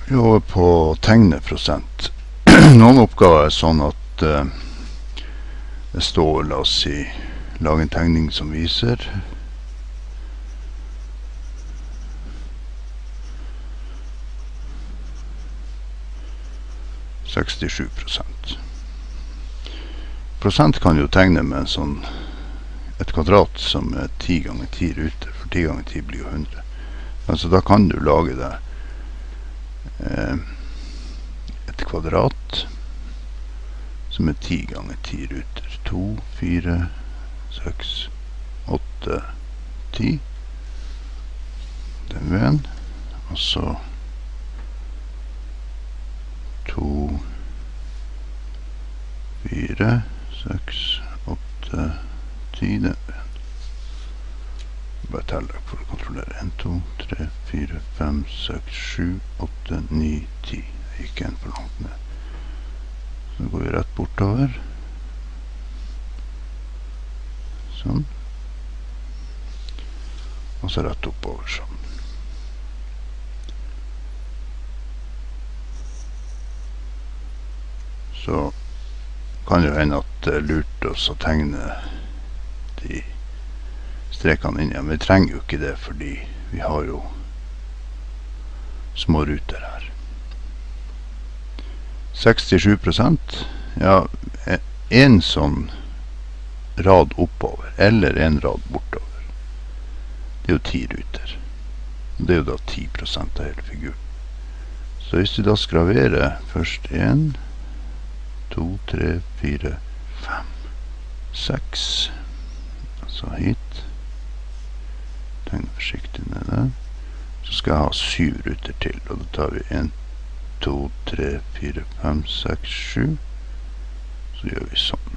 Vi er over på tegneprosent. Noen oppgaver er sånn at det står, la oss si, lage en tegning som viser %. Prosent kan du jo tegne med en sånn, et kvadrat som er 10 ganger 10 ruter, for 10 ganger 10 blir jo 100. Altså da kan du lage det et kvadrat som er 10 ganger 10 ruter. 2, 4, 6, 8, 10. Den veien. Og så 2, 4, 6, 8, 10. Den veien. Bare teller for å kontrollere. 1, 2, 3, 4, 5, 6, 7, 8, 9, 10. Det gikk en for langt ned. Så går vi rett bortover. Sånn. Og så rett oppover sånn. Så kan det jo hende at det er lurt oss å tegne de strekene inn igjen, men vi trenger jo ikke det, fordi vi har jo små ruter her. 67%, ja, en sånn rad oppover, eller en rad bortover. Det er jo 10 ruter. Det er jo da 10% av hele figuren. Så hvis du da skraverer først 1, 2, 3, 4, 5, 6, altså hit, tegne forsiktig ned der, så skal jeg ha 7 ruter til, og da tar vi 1, 2, 3, 4, 5, 6, 7, så gjør vi sånn.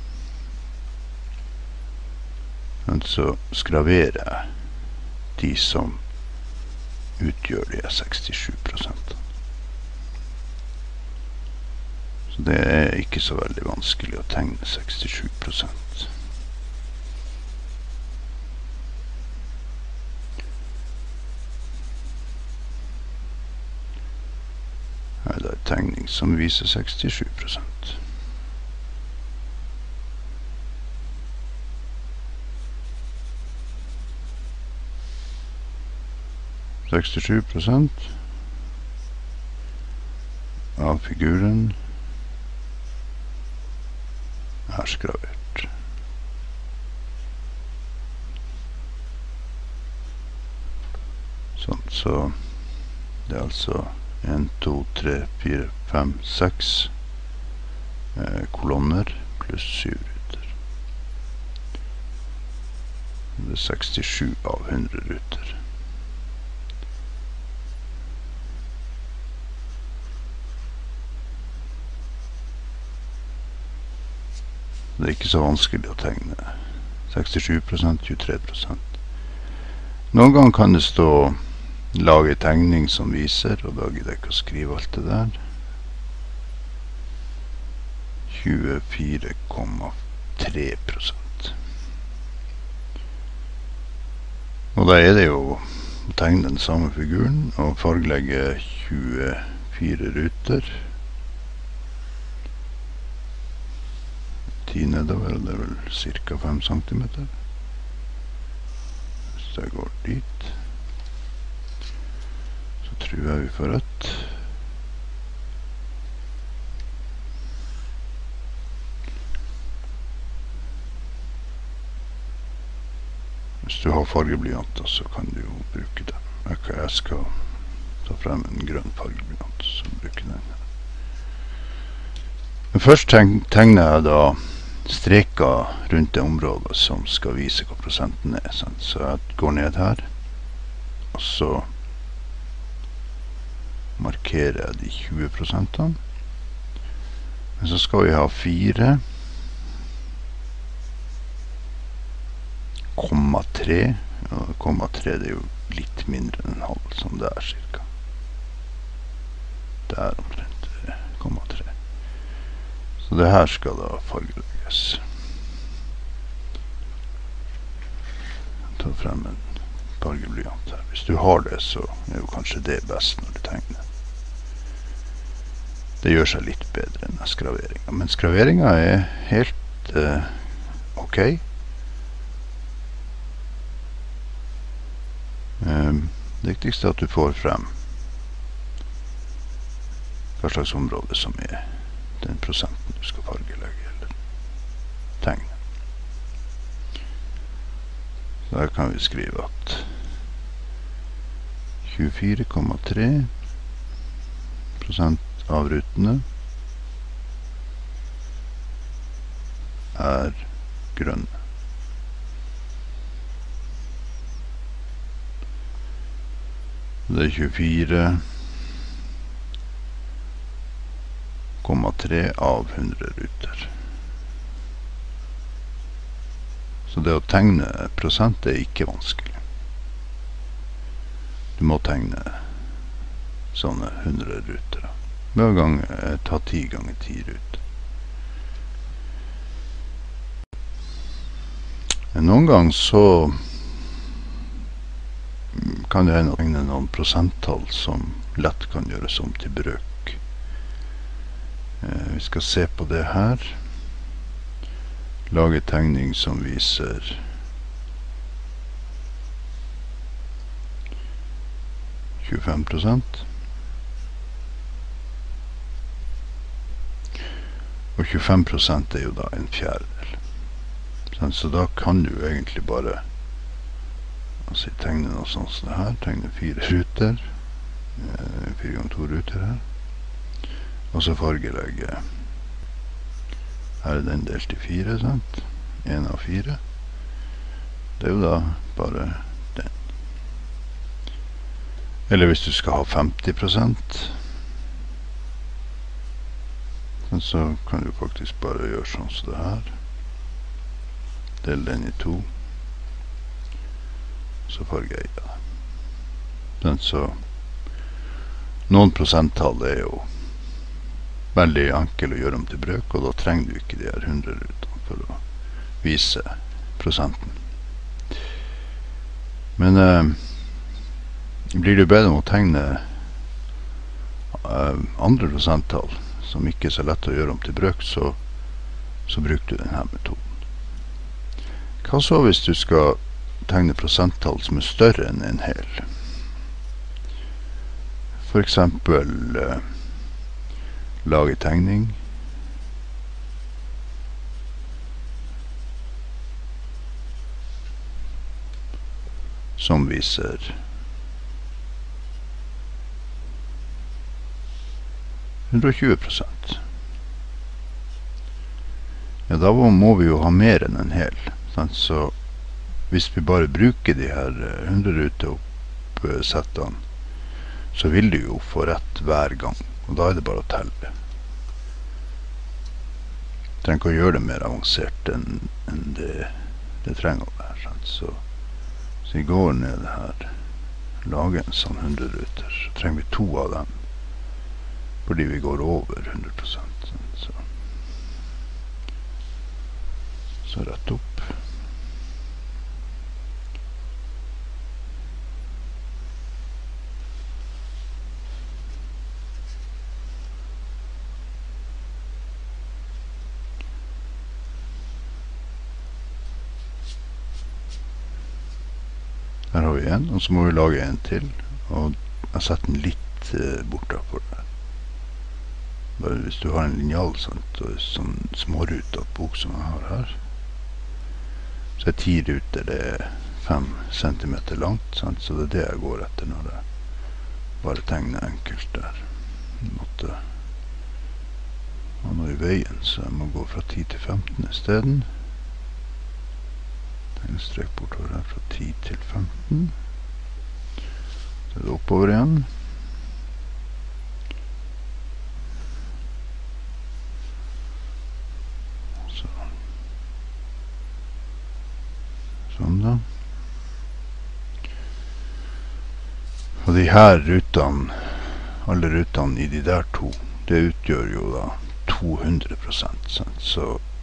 Men så skraverer jeg de som utgjør de 67%. Så det er ikke så veldig vanskelig å tegne 67%. Her er det en tegning som viser 67%. %, av figuren er skravert. Sånn, så det er altså 1, 2, 3, 4, 5, 6 kolonner pluss 7 ruter. Det er 67 av 100 ruter. Det er ikke så vanskelig å tegne. 67%, 23%. Noen ganger kan det stå lage tegning som viser, og da gidder jeg ikke å skrive alt det der. 24,3%. Og da er det jo å tegne den samme figuren og fargelegge 24 ruter. 10 nedover, og det er vel cirka 5 centimeter. Hvis jeg går dit, så tror jeg vi får rett. Hvis du har fargeblyant, så kan du jo bruke den. Jeg skal ta frem en grønn fargeblyant, så bruker den. Men først tegner jeg da streker rundt det området som skal vise hva prosenten er. Sant? Så jeg går ned her, og så markerer jeg de 20%. Men så skal vi ha 4,3, og 0,3 det er jo litt mindre enn en halv, som det er cirka. Det er omtrent 0,3. Så det her skal da fargelegges. Ta frem en fargeblyant her. Hvis du har det, så er jo kanskje det best når du tegner. Det gjør seg litt bedre enn skraveringa, men skraveringa helt ok. Det viktigste at du får frem hva slags område som den prosenten du skal fargelegge eller tegne. Så her kan vi skrive at 24,3% av rutene grønne. Det 24,3 av 100 ruter. Så det å tegne prosent ikke vanskelig. Du må tegne sånne 100 ruter. Hver gang ta 10 ganger 10 ruter. Noen gang så kan det hende å tegne noen prosenttall som lett kan gjøres om til brøk. Vi skal se på det her. Lage tegning som viser 25%. Og 25% jo da en fjerdedel. Så da kan du egentlig bare tegne noe sånt som det her. Tegne 4 ruter. 4 ganger 2 ruter her. Og så fargelegge. Her den delt i 4, sant? 1 av 4. Det jo da bare den. Eller hvis du skal ha 50%, så kan du faktisk bare gjøre sånn som det her. Del den i 2. Så farger jeg det. Så noen prosenttall jo veldig enkel å gjøre om til brøk, og da trenger du ikke de her 100 rutene for å vise prosenten. Men blir du bedre om å tegne andre prosenttall som ikke så lett å gjøre om til brøk, så bruker du denne metoden. Hva så hvis du skal tegne prosenttall som større enn en hel? For eksempel lage tegning som viser 120%. Ja, da må vi jo ha mer enn en hel. Sant? Så hvis vi bare bruker de her 100 ruteoppsettene, så vil du jo få rett hver gang. Og da det bare å telle. Du trenger ikke å gjøre det mer avansert enn det trenger å være. Sant? Så vi går ned her, lager en sånn 100 ruter, så trenger vi 2 av dem, fordi vi går over 100%. Så rett opp. Her har vi en, og så må vi lage en til, og jeg setter den litt bortenfor det. Bare hvis du har en linjal, og sånn smårutet bok som jeg har her, så 10 ruter, det 5 centimeter langt, sant? Så det jeg går etter når jeg bare tegner enkelt der. Han er i veien, så jeg må gå fra 10 til 15 i stedet. En strek bortover her fra 10 til 15. Så det oppover igjen. Sånn da. Og de her rutene, alle rutene i de der 2, det utgjør jo da 200%. Så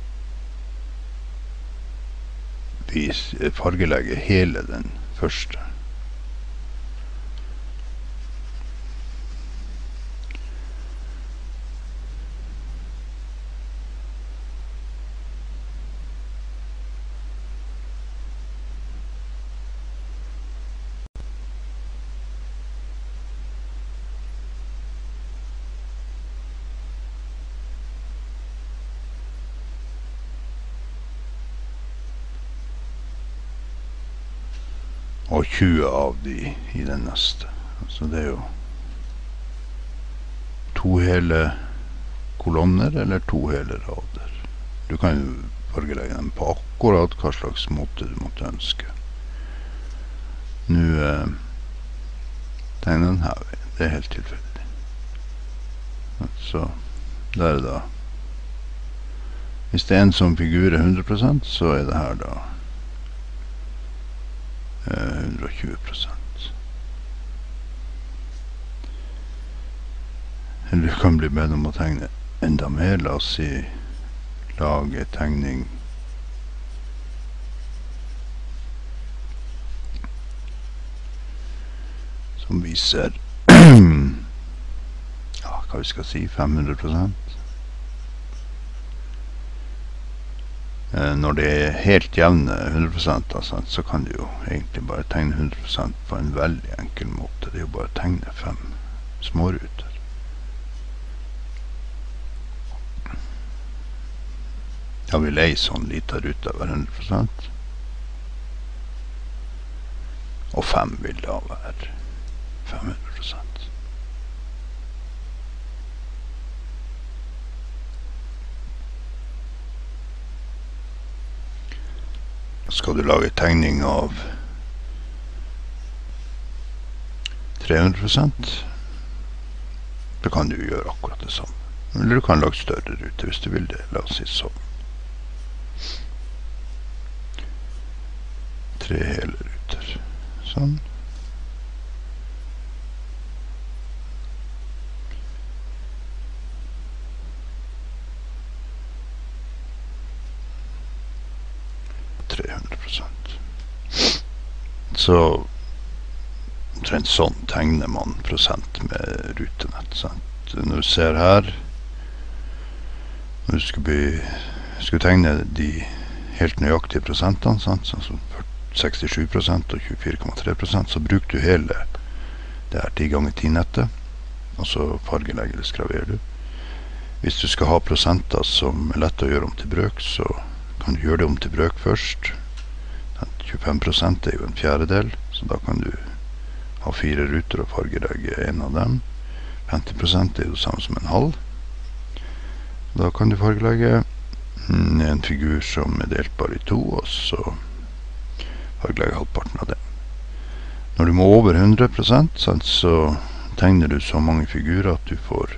vi fargelegger hele den første. og 20 av de i den neste. Så det er jo 2 hele kolonner eller 2 hele rader. Du kan jo fargelegge dem på akkurat hva slags måte du måtte ønske. Nå tegner den her veien. Det er helt tilfeldig. Så der er da, hvis det er en som figur er 100%, så er det her da 120%. Eller du kan bli bedt om å tegne enda mer. La oss si lage tegning som viser ja, hva vi skal si, 500%. Når det er helt jevne 100%, altså, så kan du jo egentlig bare tegne 100% på en veldig enkel måte. Det er jo bare å tegne 5 småruter. Da vil ei sånn liten rute være 100%. Og 5 vil da være 500%. Skal du lage tegning av 300%, da kan du gjøre akkurat det samme. Eller du kan lage større ruter hvis du vil det. La oss si sånn. 3 hele ruter. Sånn. Så omtrent sånn tegner man prosent med rutenett. Sant? Når du ser her, når du skulle tegne de helt nøyaktige prosentene, sant? Sånn som 67% og 24,3%, så bruker du hele det her 10 ganger 10 nettet, og så fargelegger eller skraverer du. Hvis du skal ha prosenter som er lett å gjøre om til brøk, så kan du gjøre det om til brøk først. 25% er jo en fjerdedel, så da kan du ha 4 ruter og fargelegge en av dem. 50% er jo det samme som en halv. Da kan du fargelegge en figur som er delbar i 2, og så fargelegge halvparten av det. Når du må over 100%, så tegner du så mange figurer at du får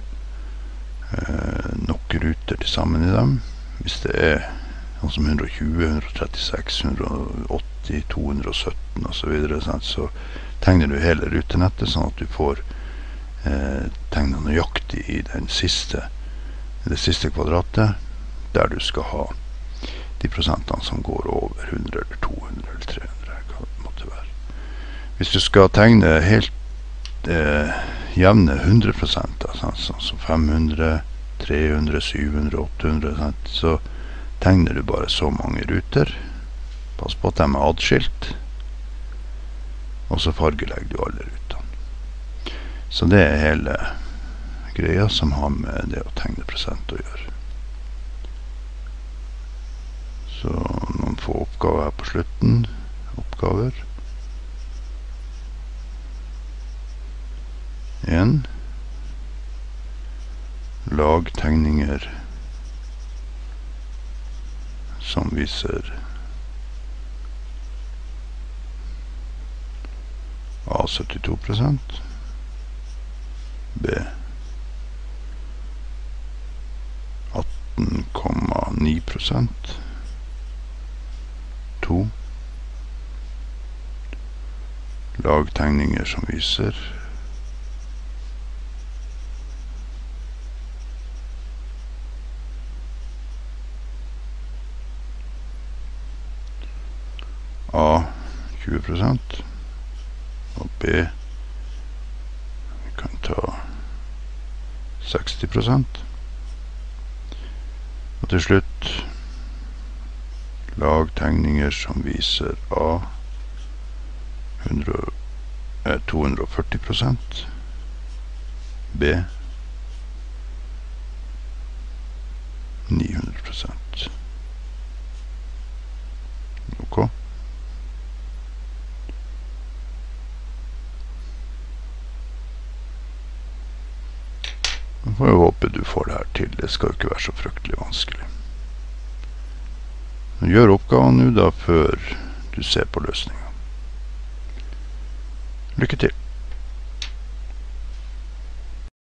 nok ruter til sammen i dem. Hvis det er noe som 120, 136, 180, 217 og så videre, så tegner du hele rutenettet sånn at du får tegnet nøyaktig i det siste kvadratet, der du skal ha de prosentene som går over 100 eller 200 eller 300, hva det måtte være. Hvis du skal tegne helt jevne 100%, sånn som 500, 300, 700, 800, så tegner du bare så mange ruter. Pass på at de er adskilt, og så fargelegger du alle rutene. Så det er hele greia som har med det å tegne prosent å gjøre. Så noen få oppgaver her på slutten. Oppgaver. 1. Lag tegninger som viser A 72%, B 18,9%, 2. Lag tegninger som viser A 20%, og B vi kan ta 60%. Og til slutt lag tegninger som viser A 240%, B 900%. Ok. får jeg håpe du får det her til. Det skal jo ikke være så fryktelig vanskelig. Gjør oppgaven nå da før du ser på løsningen. Lykke til!